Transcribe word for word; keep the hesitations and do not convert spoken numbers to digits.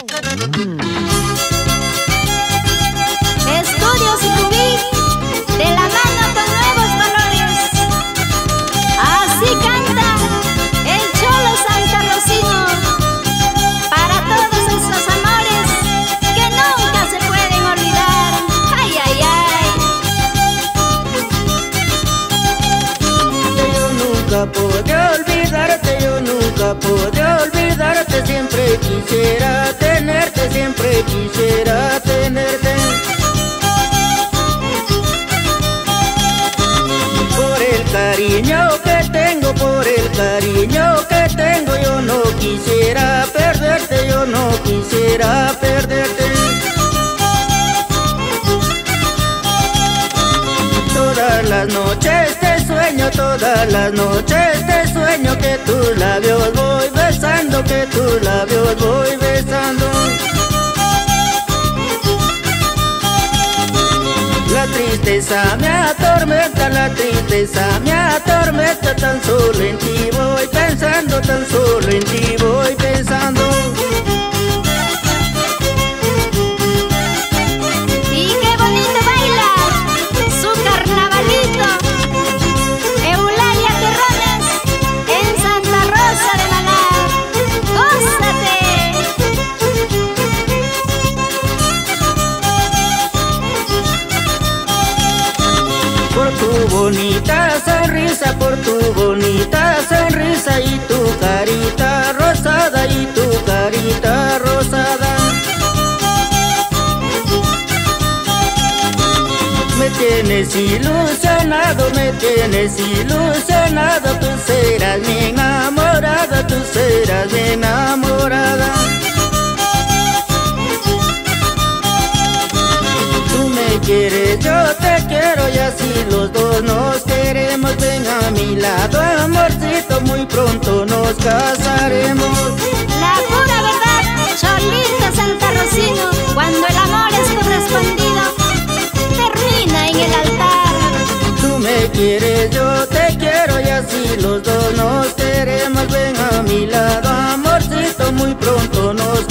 Estudios Rubí, de la mano con nuevos valores. Así canta el Cholo Santarrocino, para todos esos amores que nunca se pueden olvidar. Ay, ay, ay. Yo nunca podré olvidarte, yo nunca podré olvidarte. Siempre quisiera tenerte, siempre quisiera tenerte. Por el cariño que tengo, por el cariño que tengo, yo no quisiera perderte, yo no quisiera perderte. Todas las noches te sueño, todas las noches te sueño, que tus labios voy besando, que tus labios voy besando. La tristeza me atormenta, la tristeza me atormenta, tan solo en ti voy pensando, tan solo en ti voy pensando. Y qué bonito baila su carnavalito Eulalia Terrones en Santa Rosa de Maná. ¡Gózate! Por tu bonita sonrisa, por tu bonita sonrisa, y tu carita rosada, y tu carita rosada. Me tienes ilusionado, me tienes ilusionado, tú serás mi enamorada, tú serás mi enamorada. Tú me quieres, yo te quiero, y así los dos nos queremos. Ven a mi lado, amorcito, muy pronto nos casaremos. La pura verdad, Cholito Santarrocino, cuando el amor es correspondido, termina en el altar. Tú me quieres, yo te quiero, y así los dos nos queremos. Ven a mi lado, amorcito, muy pronto nos